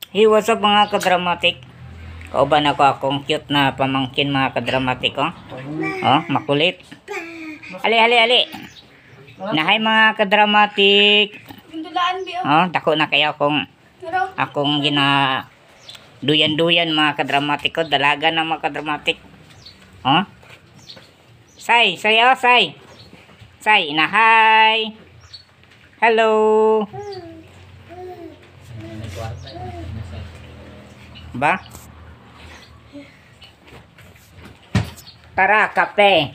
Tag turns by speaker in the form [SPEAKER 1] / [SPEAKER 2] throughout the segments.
[SPEAKER 1] Hey, what's up mga kadramatic? Kauban ako akong cute na pamangkin mga kadramatic, oh. Oh, makulit. Ali. Nahay mga kadramatic. Oh, dako na kayo akong gina duyan mga kadramatic ko. Dalaga na mga kadramatic. Oh. Say, oh, say. Say, inahay. Hello. Ba? Tara, kape.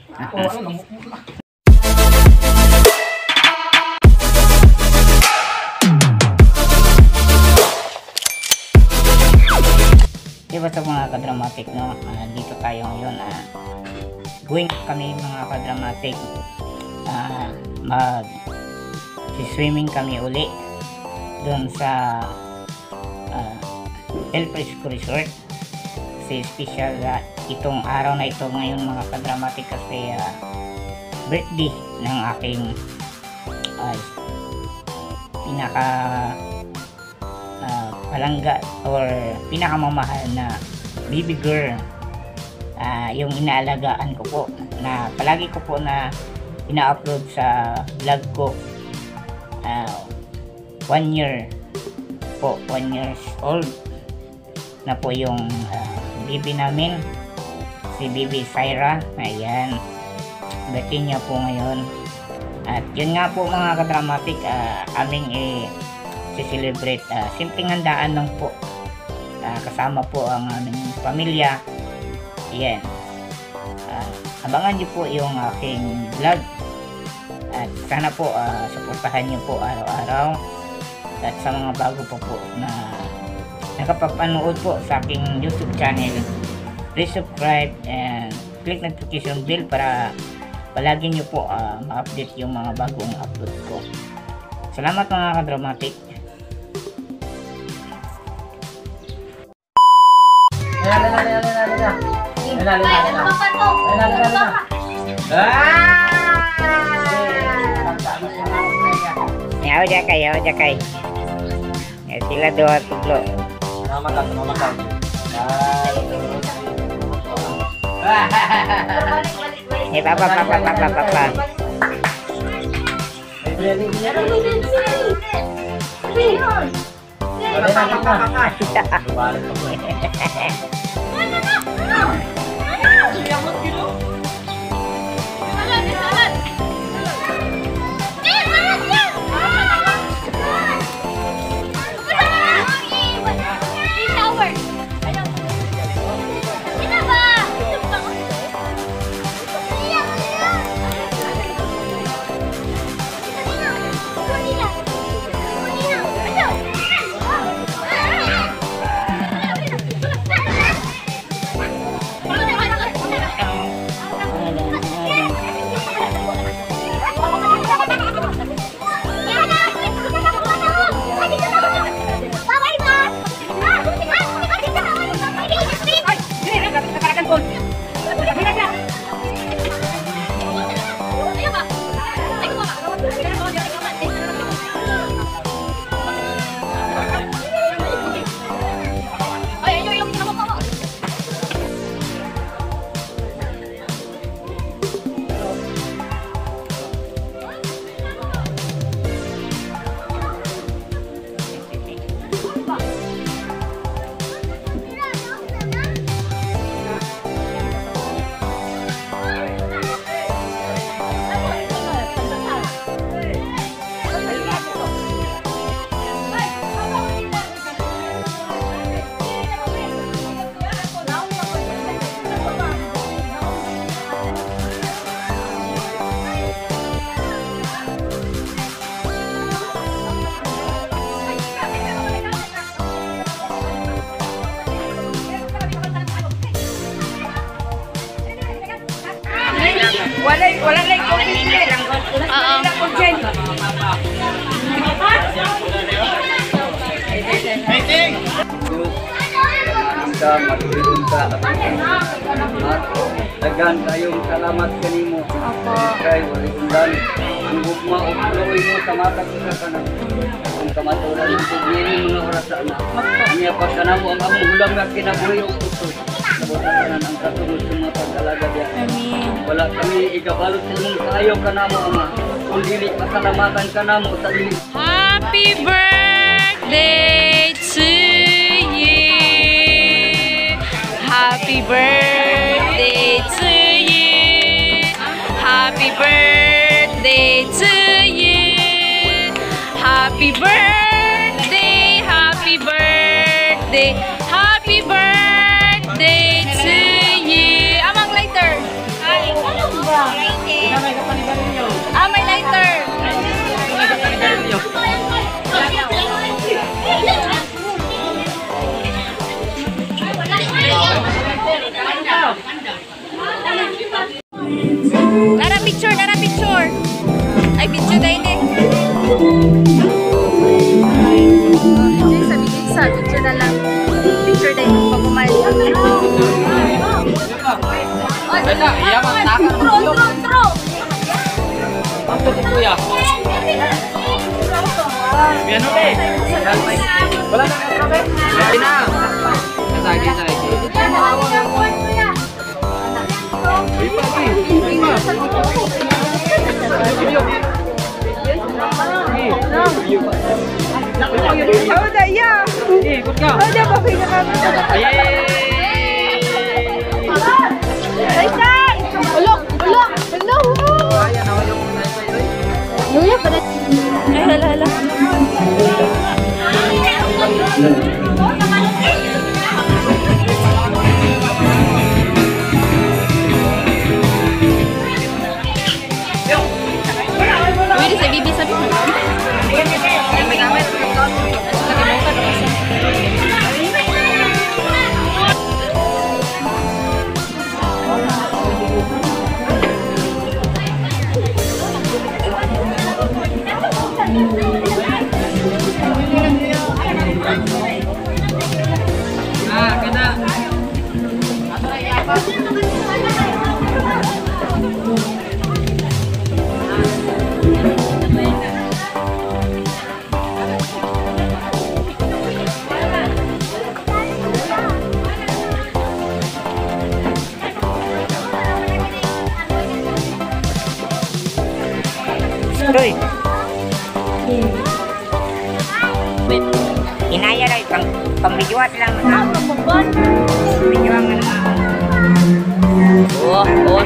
[SPEAKER 1] Diba sa mga kadramatic, no? Dito tayo ngayon. Going kami mga kadramatic. Swimming kami uli doon sa El Fresco Resort. Kasi special itong araw na ito ngayon mga kadramatic, kasi birthday ng aking pinaka palangga or pinakamamahal na baby girl. Yung inaalagaan ko po, na palagi ko po na ina-upload sa vlog ko. 1 year po, 1 years old na po yung baby namin, si baby Syra. Ayan, birthday niya po ngayon. At yun nga po mga kadramatic, aming i-celebrate. Simpleng handaan lang po, kasama po ang aming pamilya. Ayan, abangan niyo po yung aking vlog. At sana po suportahan niyo po araw-araw. At sa mga bago po na nakapapanood po sa aking YouTube channel, please subscribe and click notification bell para palagi nyo po ma-update yung mga bagong upload ko. Salamat mga kadramatic. Yaw jakay. Sila doa tublo. Makan. Papa. Wala like ko hindi lang. Oo. Fighting. Kita matulungan ka dagan kayong salamat kanimo. Opo. Kay wala undan. Ang gugma o tuloy mo sa mata ko sa kanang
[SPEAKER 2] kamaturan ng pagdiri mga oras sa anak. Niya pagkanamo ang among hulang nga kinabuhi o utos. Sabot-sabot ang katungod sa mga pag-alaga diya.
[SPEAKER 3] Amin.
[SPEAKER 2] Wala kami igabalot sa imong kaayaw kanamo, Ama. Kung dili pasalamatan kanamo sa dili.
[SPEAKER 3] Happy birthday to you. Happy birthday to you. Happy birthday to you. Happy birthday, happy birthday, happy birthday to you. Amang lighter. Ay, ano ba? Ah, may lighter. Nara picture, nara picture. Ay, picture na ini. Sa picture na lang. Picture na ini pag-umal. True.
[SPEAKER 2] Apa itu ya? Piano deh. Wala na kape. Ready na. Lagi.
[SPEAKER 3] Oh, daya.
[SPEAKER 2] Ikut ka.
[SPEAKER 3] Oh, daya bakit na kami? Ay, tay! Ulok! Hello! Luya pa rin. Ay, hala. Pwede sa bibi sabi mo. May gamit.
[SPEAKER 1] Uy. Inaya lang pang-videoan lang. Videoan nga. Oh.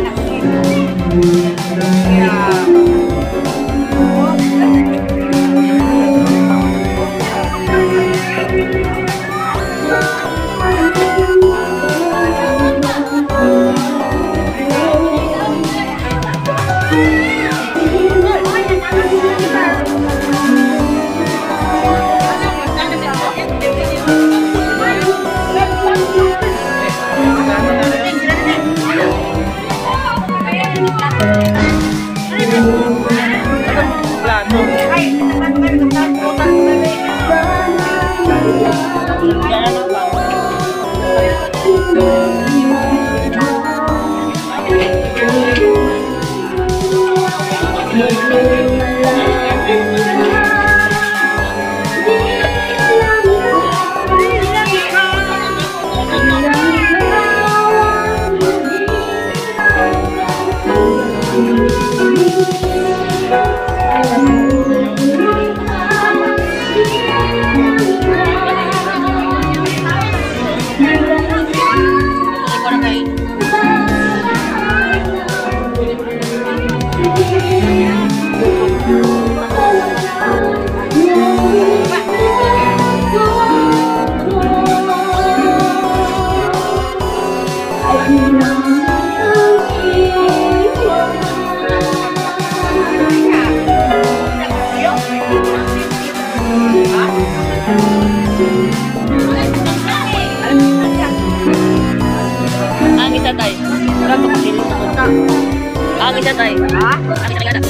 [SPEAKER 3] Angin tay. Ha? Angin tay.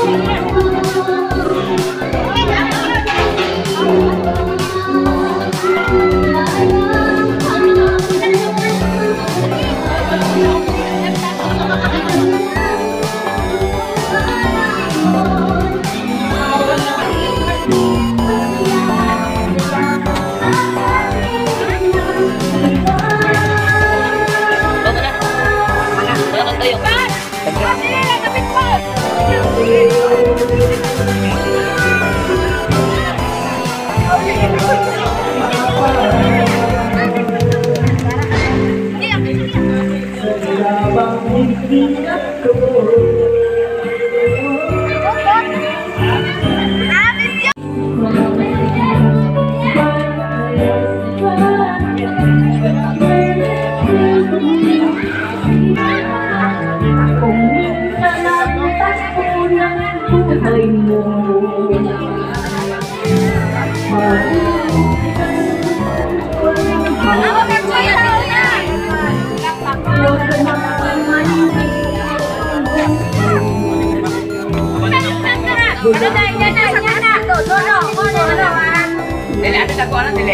[SPEAKER 2] Dili, ano sa kuha na, Dili?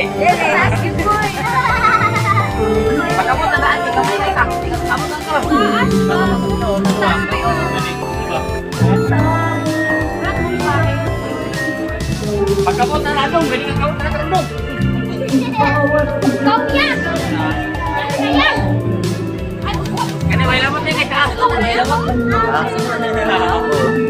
[SPEAKER 2] Pagkamot na daan, ikaw may ka. Amo kang ka. Pagkamot na ladong, gani kang kawat na karandong. Kani, may lamot na yung kay kaas. May lamot.